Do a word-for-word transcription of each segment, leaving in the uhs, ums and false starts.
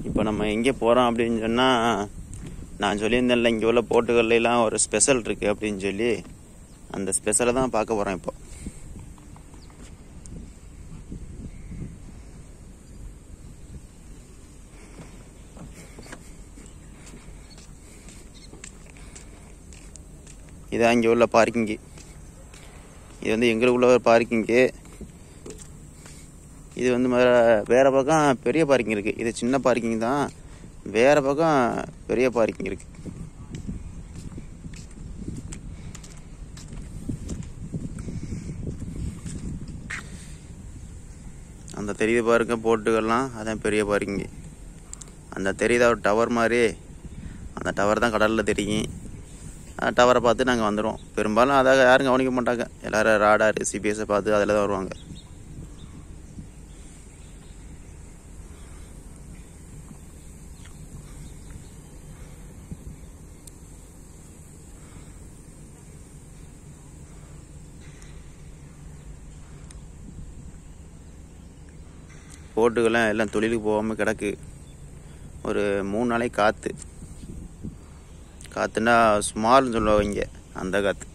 இப்போ நம்ம எங்கே போகிறோம் அப்படின்னு சொன்னால், நான் சொல்லியிருந்தேன்ல இங்கே உள்ள போட்டுகள்லாம் ஒரு ஸ்பெஷல் இருக்குது அப்படின்னு சொல்லி, அந்த ஸ்பெஷலை தான் பார்க்க போகிறோம் இப்போ. இதான் இங்கே உள்ள பார்க்கிங்கு. இது வந்து எங்களுக்கு உள்ள ஒரு பார்க்கிங்கு. இது வந்து வேறு பக்கம் பெரிய பார்க்கிங் இருக்குது. இது சின்ன பார்க்கிங் தான், வேறு பக்கம் பெரிய பார்க்கிங் இருக்குது. அந்த தெரியுது பாருங்க போட்டுகள்லாம், அதான் பெரிய பார்க்கிங்கு. அந்த தெரியுதா ஒரு டவர் மாதிரி, அந்த டவர் தான் கடலில் தெரியும். அந்த டவரை பார்த்து நாங்கள் வந்துடுவோம். பெரும்பாலும் அதாக யாரும் கவனிக்க மாட்டாங்க. எல்லோரும் ராடார் சிபிஎஸை பார்த்து அதில் தான் வருவாங்க. போட்டுக்கெல்லாம் எல்லாம் தொழிலுக்கு போகாமல் கிடக்கு. ஒரு மூணு நாளைக்கு காற்று காற்றுன்னா ஸ்மால்னு சொல்லுவாங்க, அந்த காற்று.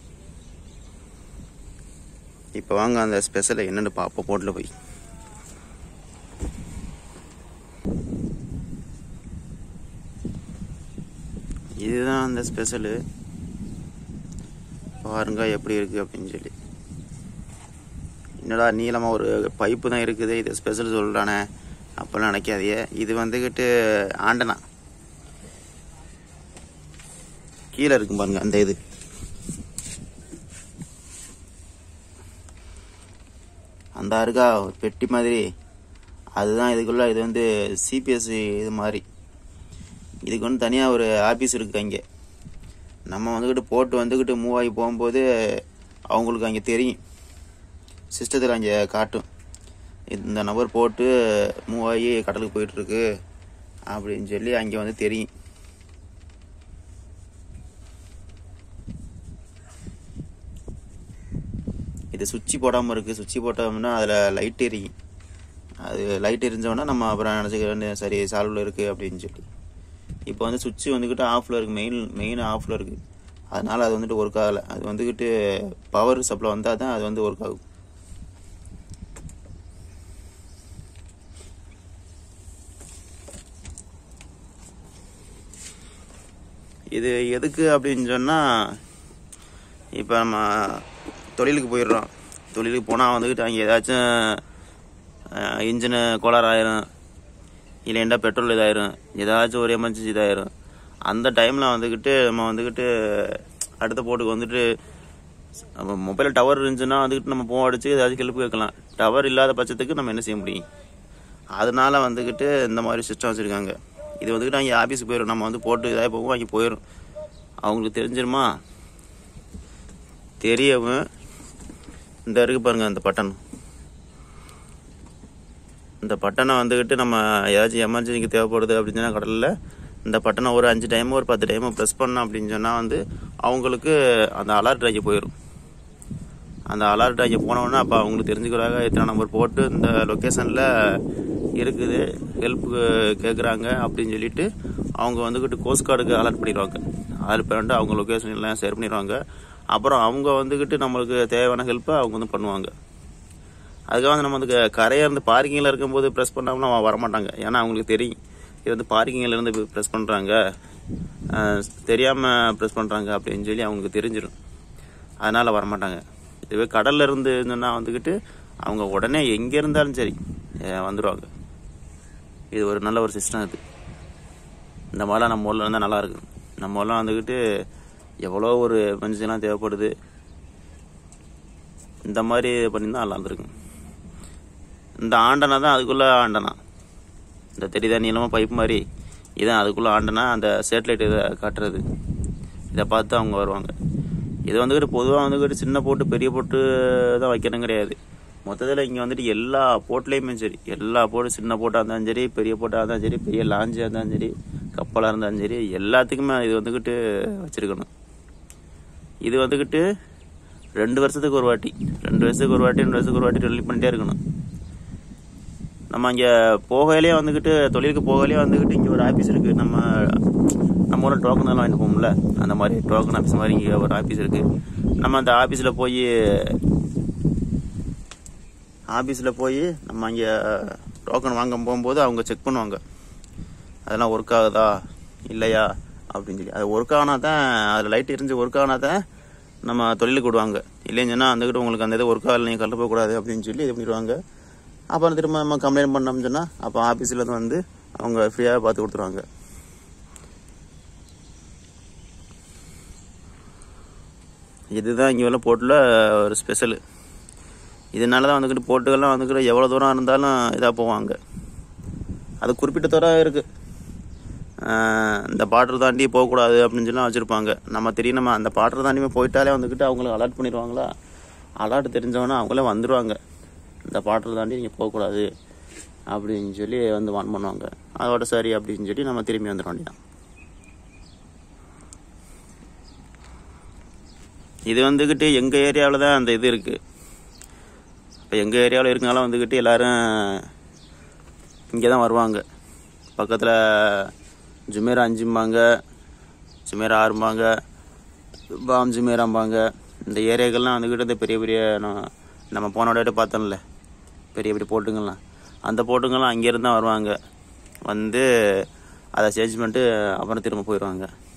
இப்போ வாங்க அந்த ஸ்பெஷலை என்னென்னு பார்ப்போம் போட்டில் போய். இதுதான் அந்த ஸ்பெஷலு. பாருங்க எப்படி இருக்குது அப்படின்னு சொல்லி. என்னடா நீளமாக ஒரு பைப்பு தான் இருக்குது, இது ஸ்பெஷல் சொல்கிறானே அப்போல்லாம் நினைக்காதே. இது வந்துக்கிட்டு ஆண்டனா கீழே இருக்கும் பாருங்க. அந்த இது அந்த இருக்கா ஒரு பெட்டி மாதிரி, அதுதான் இதுக்குள்ள. இது வந்து சிபிஎஸ் இது மாதிரி. இதுக்கு வந்து தனியாக ஒரு ஆஃபீஸ் இருக்குது அங்கே. நம்ம வந்துக்கிட்டு போட்டு வந்துக்கிட்டு மூவ் ஆகி போகும்போது அவங்களுக்கு அங்கே தெரியும், சிஸ்டத்தில் அங்கே காட்டும், இந்த நபர் போட்டு மூவ் ஆகி கடலுக்கு போயிட்டுருக்கு அப்படின்னு சொல்லி அங்கே வந்து தெரியும். இது சுவிட்சு போடாமல் இருக்குது. சுவிட்சு போட்டோம்னா அதில் லைட் எரியும். அது லைட் எரிஞ்சோன்னா நம்ம அப்புறம் நினச்சிக்க சரி சால்வில் இருக்குது அப்படின்னு சொல்லி. இப்போ வந்து சுவிட்சு வந்துக்கிட்டு ஆஃபில் இருக்குது, மெயின் மெயின் ஆஃபில் இருக்குது. அதனால் அது வந்துட்டு ஒர்க் ஆகலை. அது வந்துக்கிட்டு பவர் சப்ளை வந்தால் தான் அது வந்து ஒர்க் ஆகும். இது எதுக்கு அப்படின்னு சொன்னால், இப்போ நம்ம தொழிலுக்கு போயிடுறோம். தொழிலுக்கு போனால் வந்துக்கிட்டு அங்கே ஏதாச்சும் இன்ஜினு கோளாறு ஆயிரும், இல்லைண்டா பெட்ரோல் இதாயிரும், ஏதாச்சும் ஒரு எமர்ஜென்சி இதாயிரும். அந்த டைமில் வந்துக்கிட்டு நம்ம வந்துக்கிட்டு அடுத்த போட்டுக்கு வந்துட்டு நம்ம மொபைலில் டவர் இருந்துச்சுன்னா வந்துக்கிட்டு நம்ம ஃபோன் அடித்து ஏதாச்சும் ஹெல்ப் கேட்கலாம். டவர் இல்லாத பட்சத்துக்கு நம்ம என்ன செய்ய முடியும்? அதனால வந்துக்கிட்டு இந்த மாதிரி சிஸ்டம் வச்சுருக்காங்க. இது வந்துக்கிட்டு அங்கே ஆஃபீஸுக்கு போயிடும். நம்ம வந்து போட்டு இதாக போகும், அங்கே போயிடும். அவங்களுக்கு தெரிஞ்சிருமா? தெரியவும் இந்த இருக்கு பாருங்க அந்த பட்டன். இந்த பட்டனை வந்துக்கிட்டு நம்ம ஏதாச்சும் எமர்ஜென்சிக்கு தேவைப்படுது அப்படின்னு சொன்னால் கடலில் இந்த பட்டனை ஒரு அஞ்சு டைமோ ஒரு பத்து டைமோ ப்ரெஸ் பண்ணோம் அப்படின்னு சொன்னால் வந்து அவங்களுக்கு அந்த அலர்ட் ஆகி போயிடும். அந்த அலர்ட் ஆகி போனோன்னா அப்போ அவங்களுக்கு தெரிஞ்சுக்கிறாங்க எத்தனை நம்பர் போட்டு இந்த லொக்கேஷனில் இருக்குது, ஹெல்ப்பு கேட்குறாங்க அப்படின்னு சொல்லிட்டு அவங்க வந்துக்கிட்டு கோஸ்ட் கார்டுக்கு அலர்ட் பண்ணிடுவாங்க. அலர்ட் பண்ணிட்டு அவங்க லொக்கேஷன் எல்லாம் ஷேர் பண்ணிடுவாங்க. அப்புறம் அவங்க வந்துக்கிட்டு நம்மளுக்கு தேவையான ஹெல்ப்பை அவங்க வந்து பண்ணுவாங்க. அதுக்காக வந்து நம்ம வந்து கரையை இருந்து பார்க்கிங்கில் இருக்கும்போது ப்ரெஸ் பண்ணாமல் வரமாட்டாங்க. ஏன்னா அவங்களுக்கு தெரியும் இது வந்து பார்க்கிங்கில் இருந்து ப்ரெஸ் பண்ணுறாங்க, தெரியாமல் ப்ரெஸ் பண்ணுறாங்க அப்படின்னு சொல்லி அவங்களுக்கு தெரிஞ்சிடும். அதனால் வரமாட்டாங்க. இதுவே கடலில் இருந்து சொன்னால் வந்துக்கிட்டு அவங்க உடனே எங்கே இருந்தாலும் சரி வந்துடுவாங்க. இது ஒரு நல்ல ஒரு சிஸ்டம். இது இந்த மாதிரிலாம் நம்ம ஊரில் இருந்தால் நல்லா இருக்குது. நம்ம ஊர்லாம் வந்துக்கிட்டு எவ்வளோ ஒரு எமர்ஜென்சிலாம் தேவைப்படுது, இந்த மாதிரி பண்ணியிருந்தால் நல்லா இருந்திருக்கும். இந்த ஆண்டனா தான் அதுக்குள்ளே ஆண்டனா. இந்த தெரியுதா நீளமாக பைப் மாதிரி, இதான் அதுக்குள்ளே ஆண்டனா. அந்த சேட்டலைட் இதை காட்டுறது, இதை பார்த்து அவங்க வருவாங்க. இது வந்துக்கிட்டு பொதுவாக வந்துக்கிட்டு சின்ன போட்டு பெரிய போட்டு தான் வைக்கணும் கிடையாது. மொத்தத்தில் இங்கே வந்துட்டு எல்லா போட்லேயுமே சரி, எல்லா போட்டு சின்ன போட்டாக இருந்தாலும் சரி, பெரிய போட்டாக இருந்தாலும் சரி, பெரிய லாஞ்சாக இருந்தாலும் சரி, கப்பலாக இருந்தாலும் சரி, எல்லாத்துக்குமே இது வந்துக்கிட்டு வச்சுருக்கணும். இது வந்துக்கிட்டு ரெண்டு வருஷத்துக்கு ஒரு வாட்டி ரெண்டு வருஷத்துக்கு ஒரு வாட்டி ரெண்டு வருஷத்துக்கு ஒரு வாட்டி டெலிட் பண்ணிட்டே இருக்கணும். நம்ம அங்கே போகையிலே வந்துக்கிட்டு தொழிலுக்கு போகையிலே வந்துக்கிட்டு இங்கே ஒரு ஆஃபீஸ் இருக்குது. நம்ம நம்ம ஊரில் டோக்கன் எல்லாம் வாங்கிட்டு போகும்ல, அந்த மாதிரி டோக்கன் ஆஃபீஸ் மாதிரி இங்கே ஒரு ஆஃபீஸ் இருக்குது. நம்ம அந்த ஆஃபீஸில் போய் ஆஃபீஸில் போய் நம்ம அங்கே டோக்கன் வாங்க போகும்போது அவங்க செக் பண்ணுவாங்க, அதெல்லாம் ஒர்க் ஆகுதா இல்லையா அப்படின்னு சொல்லி. அது ஒர்க் ஆனால் தான், அதில் லைட் எரிஞ்சு ஒர்க் ஆனால் தான் நம்ம தொழிலுக்கு விடுவாங்க. இல்லைன்னு சொன்னால் வந்துக்கிட்டு உங்களுக்கு அந்த இது ஒர்க் ஆகலை, நீங்கள் கல்ல போகக்கூடாது அப்படின்னு சொல்லி இது பண்ணிடுவாங்க. அப்புறம் திரும்ப நம்ம கம்ப்ளைண்ட் பண்ணோம்னு சொன்னால் அப்போ ஆஃபீஸில் வந்து அவங்க ஃப்ரீயாக பார்த்து கொடுத்துருவாங்க. இதுதான் இங்கே உள்ள போர்ட்டில் ஒரு ஸ்பெஷலு. இதனால தான் வந்துக்கிட்டு போர்ட்டுகள்லாம் வந்துக்கிட்டு எவ்வளோ தூரம் இருந்தாலும் இதாக போவாங்க. அது குறிப்பிட்ட தூரம் இருக்குது, இந்த பார்டர் தாண்டி போகக்கூடாது அப்படின்னு சொல்லி வச்சுருப்பாங்க. நம்ம தெரியும், நம்ம அந்த பார்டர் தாண்டி போயிட்டாலே வந்துக்கிட்டு அவங்களுக்கு அலர்ட் பண்ணிடுவாங்களா. அலர்ட் தெரிஞ்சவொன்னே அவங்களே வந்துடுவாங்க, இந்த பார்டர் தாண்டி நீங்கள் போகக்கூடாது அப்படின்னு சொல்லி வந்து வான் பண்ணுவாங்க. அதோட சரி அப்படின்னு சொல்லி நம்ம திரும்பி வந்துட வேண்டியதான். இது வந்துக்கிட்டு எங்கள் ஏரியாவில் தான் அந்த இது இருக்குது. இப்போ எங்கள் ஏரியாவில் இருக்கனால வந்துக்கிட்டு எல்லோரும் இங்கே தான் வருவாங்க. பக்கத்தில் ஜுமேரா அஞ்சும்பாங்க, ஜுமேரா ஆறும்பாங்க, பாம் ஜுமேராம்பாங்க. இந்த ஏரியாக்கள்லாம் வந்துக்கிட்டு இந்த பெரிய பெரிய நம்ம போன விட பார்த்தோம்ல பெரிய பெரிய போட்டுங்கள்லாம், அந்த போட்டுங்கள்லாம் அங்கேருந்து தான் வருவாங்க. வந்து அதை சேஞ்ச் பண்ணிட்டு அப்புறம் திரும்ப போயிடுவாங்க.